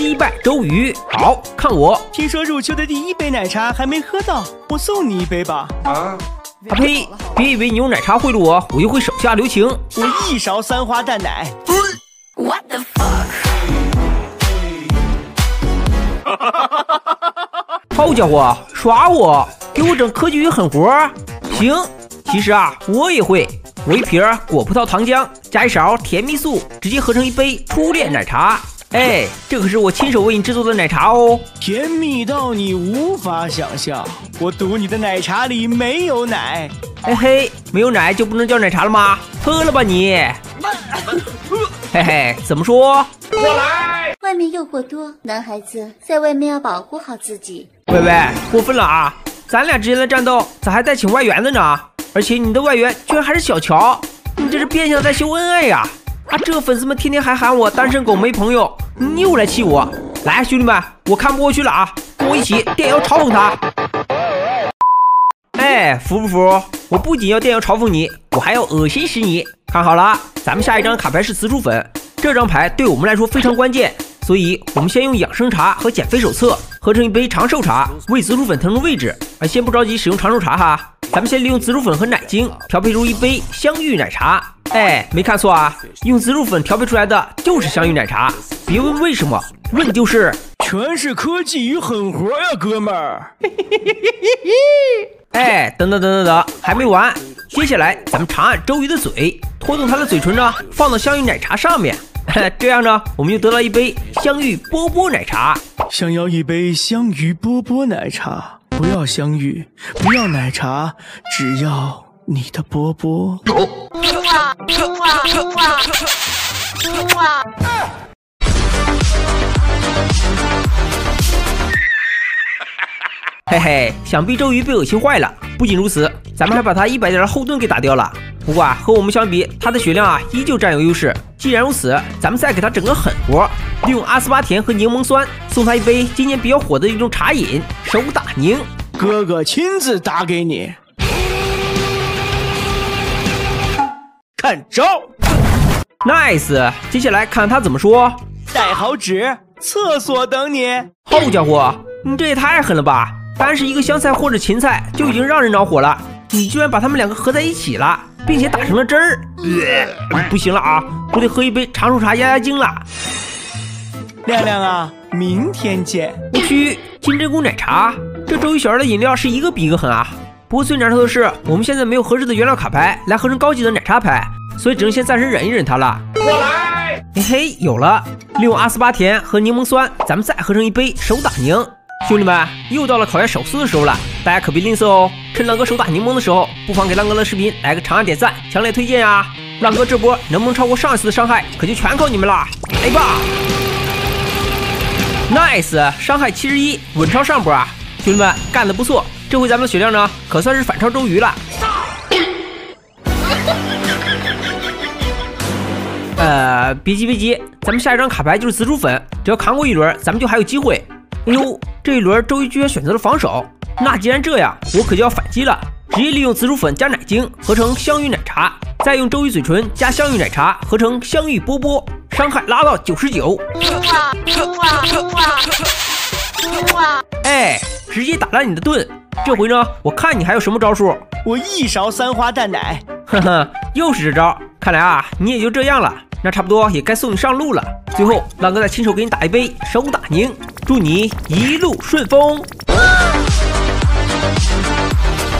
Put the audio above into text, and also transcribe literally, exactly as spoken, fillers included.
击败周瑜。好，看我！ 听说入秋的第一杯奶茶还没喝到，我送你一杯吧。 啊！啊呸！别以为你用奶茶贿赂我，我就会手下留情。 我一勺三花淡奶。What the fuck？ 好家伙，耍我！给我整科技与狠活？行，其实啊，我也会。我一瓶果葡萄糖浆加一勺甜蜜素，直接合成一杯初恋奶茶。哎，这可是我亲手为你制作的奶茶哦， 甜蜜到你无法想象。我赌你的奶茶里没有奶。 嘿嘿，没有奶就不能叫奶茶了吗？喝了吧你！嘿嘿，怎么说？ 我来。外面诱惑多，男孩子在外面要保护好自己。 喂喂，过分了啊！咱俩之间的战斗咋还带请外援的呢？而且你的外援居然还是小乔，你这是变相在秀恩爱呀！啊，这粉丝们天天还喊我单身狗没朋友，你又来气我！来，兄弟们，我看不过去了啊，跟我一起电摇嘲讽他！哎，服不服？我不仅要电摇嘲讽你，我还要恶心死你！看好了，咱们下一张卡牌是雌鼠粉，这张牌对我们来说非常关键，所以我们先用养生茶和减肥手册合成一杯长寿茶，为雌鼠粉腾出位置。啊，先不着急使用长寿茶哈，咱们先利用雌鼠粉和奶精调配出一杯香芋奶茶。哎，没看错啊，用雌鼠粉调配出来的就是香芋奶茶。别问为什么，问就是全是科技与狠活呀，哥们儿！ 哎，等等等等等，还没完。接下来咱们长按周瑜的嘴，拖动他的嘴唇呢，放到香芋奶茶上面。这样呢，我们就得到一杯香芋波波奶茶。 想要一杯香芋波波奶茶，不要香芋，不要奶茶，只要你的波波。哇哇哇哇！ 嘿嘿，想必周瑜被恶心坏了。不仅如此，咱们还把他一百点的后盾给打掉了。不过啊，和我们相比，他的血量啊依旧占有优势。既然如此，咱们再给他整个狠活，利用阿斯巴甜和柠檬酸，送他一杯今年比较火的一种茶饮——手打柠。 哥哥亲自打给你，看招 ！Nice， 接下来看他怎么说。 带好纸，厕所等你。 好家伙，你这也太狠了吧！单是一个香菜或者芹菜就已经让人着火了，你居然把他们两个合在一起了，并且打成了汁儿。呃，不行了啊，我得喝一杯长寿茶压压惊了。 亮亮啊，明天见。 我去，金针菇奶茶，这周瑜小儿的饮料是一个比一个狠啊！不过最难受的是，我们现在没有合适的原料卡牌来合成高级的奶茶牌，所以只能先暂时忍一忍它了。 我来。 嘿嘿，有了，利用阿斯巴甜和柠檬酸，咱们再合成一杯手打柠。兄弟们，又到了考验手速的时候了，大家可别吝啬哦！趁浪哥手打柠檬的时候，不妨给浪哥的视频来个长按点赞，强烈推荐呀！浪哥这波能不能超过上一次的伤害，可就全靠你们了！来吧 ！Nice， 伤害七十一，稳超上波啊！兄弟们干得不错，这回咱们的血量呢，可算是反超周瑜了。呃，别急别急，咱们下一张卡牌就是紫薯粉，只要扛过一轮，咱们就还有机会。哎呦，这一轮周瑜居然选择了防守，那既然这样，我可就要反击了，直接利用紫薯粉加奶精合成香芋奶茶，再用周瑜嘴唇加香芋奶茶合成香芋波波，伤害拉到九十九。哎，直接打烂你的盾！这回呢，我看你还有什么招数？ 我一勺三花淡奶。 呵呵，又是这招，看来啊，你也就这样了。那差不多也该送你上路了。最后，浪哥再亲手给你打一杯手打柠，祝你一路顺风。